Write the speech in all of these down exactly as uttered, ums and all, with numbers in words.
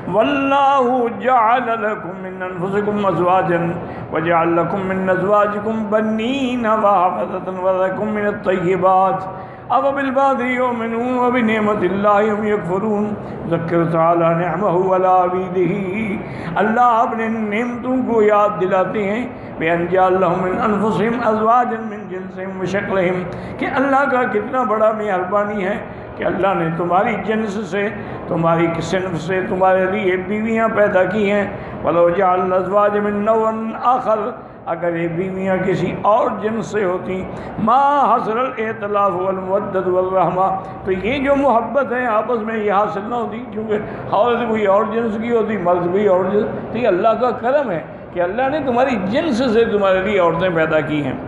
واللہ جعل لکم من انفسکم ازواجا وجعل لکم من ازواجکم بنین وحفظة ورزقکم من الطیبات افبالباطل یؤمنون وبنعمت اللہ هم یکفرون۔ ذکر تعالی نعمہ علی عبیدہ، اللہ اپنے نعمتوں کو یاد دلاتے ہیں بأن جعل لهم من انفسهم ازواجا من جنسهم وشکلهم، کہ اللہ کا کتنا بڑا مہربانی ہے کہ اللہ نے تمہاری جنس سے، تمہاری صنف سے تمہارے لیے بیویاں پیدا کی ہیں۔ وَلَوْ جَعَلْنَا الْأَزْوَاجَ مِن نَوْعٍ آخر، اگر یہ بیویاں کسی اور جنس سے ہوتی، ما حصل الائتلاف والمودت والرحمہ، تو یہ جو محبت ہے آپس میں یہ حاصل نہ ہوتی، کیونکہ عورت کوئی اور جنس کی ہوتی، مرد کوئی اور جنس۔ تو یہ اللہ کا کرم ہے کہ اللہ نے تمہاری جنس سے تمہارے لیے عورتیں پیدا کی ہیں۔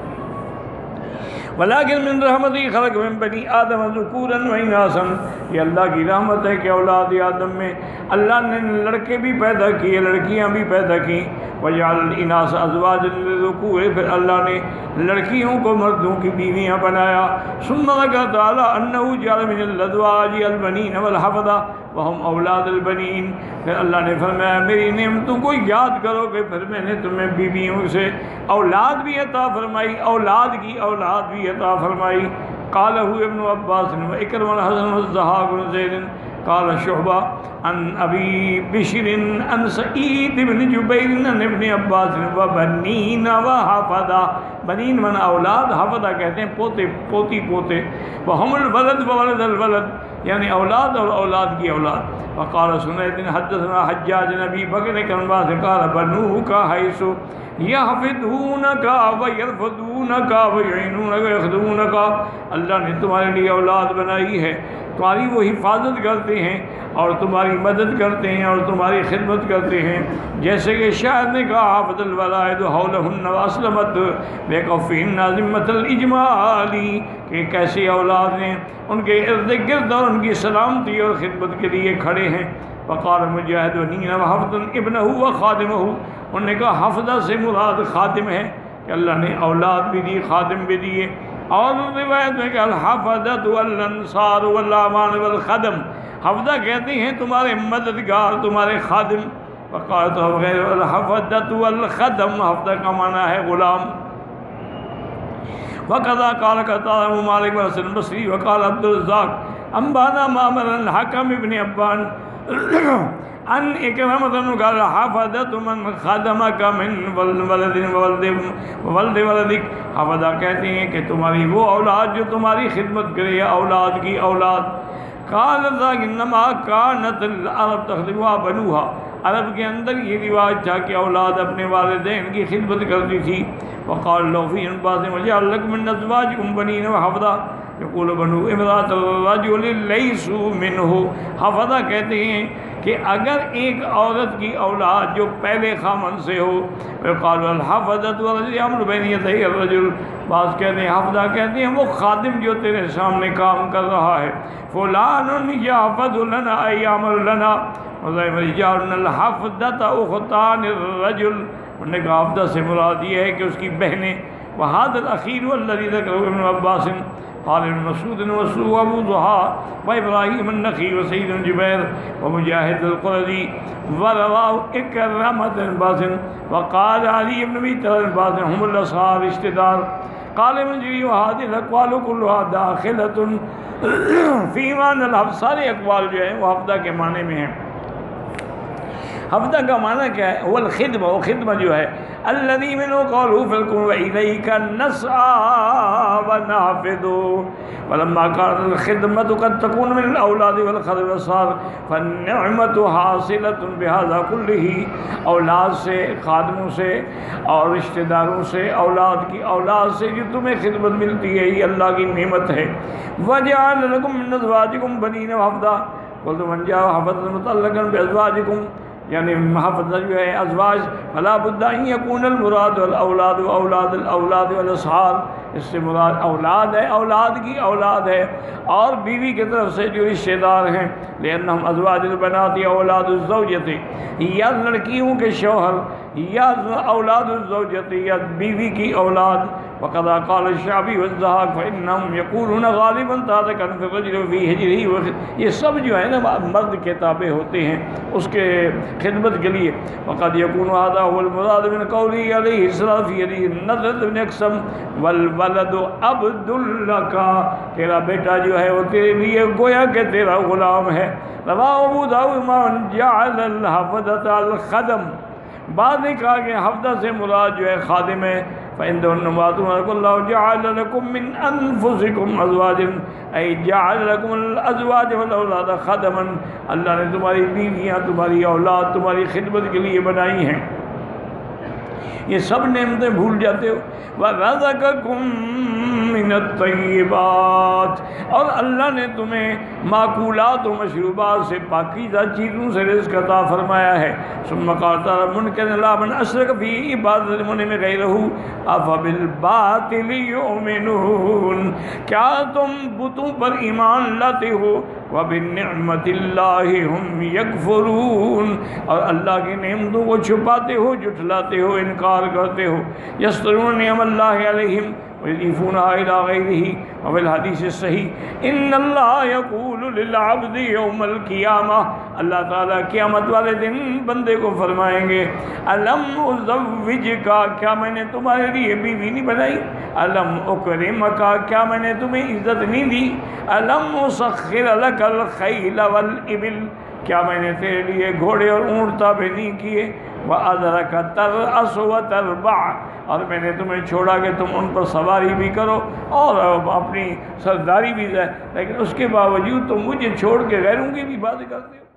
ولیکن من رحمتی خلق من بنی آدم ذکورا و اناثا، یہ اللہ کی رحمت ہے کہ اولاد آدم میں اللہ نے لڑکے بھی پیدا کیے، لڑکیاں بھی پیدا کی۔ وجعل الاناث ازواجا للذکور، پھر اللہ نے لڑکیوں کو مردوں کی بیویاں بنایا۔ ثم ذکر تعالی انہ جعل من الازواج البنین والحفظہ وہم اولاد البنین، پھر اللہ نے فرمایا میری نعمتوں کو یاد کرو کہ پھر میں نے تمہیں بیویوں سے اولاد بھی عطا فرمائی، اولاد کی اولاد بھی عطا فرمائی۔ قالہ ابن عباس و اکرمہ الحسن والضحاک بن زید قال شعبہ عن ابی بشر عن سعید بن جبیر عن ابن عباس و بنین و حفظہ، بنین من اولاد، حفظہ کہتے ہیں پوتے پوتی پوتے، وہم الولد و ولد الولد، یعنی اولاد اور اولاد کی اولاد۔ وقال سنید حدثنا حجاج نبی بکر کنباس قال بنوک حیث یحفظونک ویرفضونک ویعینونک ویخدمونک، اللہ نے تمہارے لیے اولاد بنائی ہے، تمہاری وہ حفاظت کرتے ہیں اور تمہاری مدد کرتے ہیں اور تمہاری خدمت کرتے ہیں، جیسے کہ شاعر نے کہا حافظ الولائد حولہن واسلمت بکفہن ذمۃ الاجمال، کہ کیسی اولاد ہیں ان کے ارد گرد اور ان کی سلامتی اور خدمت کے لیے کھڑے ہیں۔ وقال مجاہد ونین وحفظ ابنہ وخادمہ، انہوں نے کہا حفظہ سے مراد خادم ہے کہ اللہ نے اولاد بھی دی، خادم بھی دیے۔ اور روایت میں کہ الحفظۃ والانصار والامان والخدم، حفظہ کہتے ہیں تمہارے مددگار، تمہارے خادم۔ وقالت غیر الحفظۃ والخدم، حفظہ کا معنی ہے غلام۔ وقضا قال قتادہ مالک بن حسن البصری وقال عبد الرزاق انبانا معمر الحکم ابن ابان ان اکرمۃ قال حفظۃ من خدمک من ولد ولد ولد ولدک، حفظہ کہتے ہیں کہ تمہاری وہ اولاد جو تمہاری خدمت کرے، اولاد کی اولاد۔ قال ذاک انما کانت العرب تخدمها بنوها، عرب کے اندر یہ رواج تھا کہ اولاد اپنے والدین کی خدمت کرتی تھی۔ وقال لو فی انباس وجعل لکم من ازواجکم بنین وحفظہ، یقول بنو امرأۃ الرجل لیسوا منہ، حفظہ کہتے ہیں کہ اگر ایک عورت کی اولاد جو پہلے خامن سے ہو، وقال الحفظۃ والرجل یعمل بین یدی الرجل، بعض کہتے ہیں حفظہ کہتے ہیں وہ خادم جو تیرے سامنے کام کر رہا ہے، فلان یحفظ لنا ای یعمل لنا، رجال الحفظۃ اختان الرجل، انہوں نے کہا حفظہ سے مراد یہ ہے کہ اس کی بہنیں۔ وہذا الاخیر والذی ذکرہ ابن عباس قال ابن مسعود وسوء ابو ضحى وابراہیم النخعی وسعید بن جبیر ومجاہد القرظی ورواه اکرمہ بن عباس وقال علی بن ابی طلحہ بن عباس هم الاصحاب رشتہ دار۔ قال ابن جری وهذه الاقوال كلها داخلة فی معنى الحفظ، سارے اقوال جو ہیں وہ حفظہ کے معنی میں ہیں۔ حفظہ کا معنی کیا ہے؟ وہ الخدمہ، وہ خدمہ جو ہے الذی منہ قوله فلکم والیک نسعى ونحفظ، ولما كانت الخدمة قد تكون من الاولاد والخدم والصار فالنعمة حاصلة بهذا كله، اولاد سے، خادموں سے اور رشتہ داروں سے، اولاد کی اولاد سے جو تمہیں خدمت ملتی ہے یہ اللہ کی نعمت ہے۔ وجعل لكم من ازواجكم بنین وحفظہ، قلت من جاء حفظا متعلقا بازواجكم، یعنی حفظہ جو ہے ازواج، فلا بد ان یکون المراد والاولاد واولاد الاولاد والاصحاب، اس سے مراد اولاد ہے، اولاد کی اولاد ہے اور بیوی کی طرف سے جو رشتہ دار ہیں، لأنہم ازواج البنات یا اولاد الزوجۃ، یا لڑکیوں کے شوہر، یا اولاد الزوجۃ یا بیوی کی اولاد، وقد قال الشعبی والضحاک فإنهم يقولون غالبا تحت كنف الرجل في هجره. یہ سب جو ہے نا مرد کے تابع ہوتے ہیں اس کے خدمت کے لیے. وقد يكون هذا هو المراد من قوله عليه السلام في حديث النضر بن اقسم والولد عبد لك، تیرا بیٹا جو ہے وہ تیرے لیے گویا کہ تیرا غلام ہے. رواه ابو داؤد من جعل الحفظة الخدم. بعد نے کہا کہ حفظہ سے مراد جو ہے خادم ہے. فَإِنَّهُنَّ أُمَّهَاتٌ اللَّهُ جَعَلَ لَكُم مِّنْ أَنفُسِكُمْ أَزْوَاجًا أَيْ جَعَلَ لَكُمُ الْأَزْوَاجَ وَالْأَوْلَادَ خَدَمًا. اللہ نے تمہاری بیویاں تمہاری اولاد تمہاری خدمت کے لیے بنائی ہیں. یہ سب نعمتیں بھول جاتے ہو. وَرَزَقَكُم مِّنَ الطَّيِّبَاتِ، اور اللہ نے تمہیں معقولات و مشروبات سے پاکیزہ چیزوں سے رزق عطا فرمایا ہے. ثم قال تعالی منکرا علی من اشرک فی عبادت المنعم غیرہ افبالباطل یؤمنون. کیا تم بتوں پر ایمان لاتے ہو؟ وَبِنِّعْمَةِ اللَّهِ هُمْ يَكْفُرُونَ، اور اللہ کی نعمتوں کو چھپاتے ہو، جھٹلاتے ہو، انکار کرتے ہو. يَسْتَرُونَ نِعْمَ اللَّهِ عَلَيْهِمْ وَيُضِيفُونَهَا إِلَى غَيْرِهِ وَفِي الْحَدِيثِ الصَّحِيحِ إِنَّ اللَّهَ يَقُولُ لِلْعَبْدِ يَوْمَ الْقِيَامَةِ، اللہ تعالیٰ قیامت والے دن بندے کو فرمائیں گے أَلَمْ أُزَوِّجْكَ، کیا میں نے تمہارے لیے بیوی نہیں بنائی؟ أَلَمْ أُكْرِمْكَ، کیا میں نے تمہیں عزت نہیں دی؟ أَلَمْ أُسَخِّرْ لَكَ الْخَيْلَ وَالْإِبِلَ، کیا میں نے تیرے لیے گھوڑے اور اونٹ تابع نہیں کیے؟ وَأَذَرَكَ تَرْأَسُ وَتَرْبَعُ، اور میں نے تمہیں چھوڑا کہ تم ان پر سواری بھی کرو اور اپنی سرداری بھی جائے، لیکن اس کے باوجود تم مجھے چھوڑ کے غیروں کی بھی بات کرتے ہو.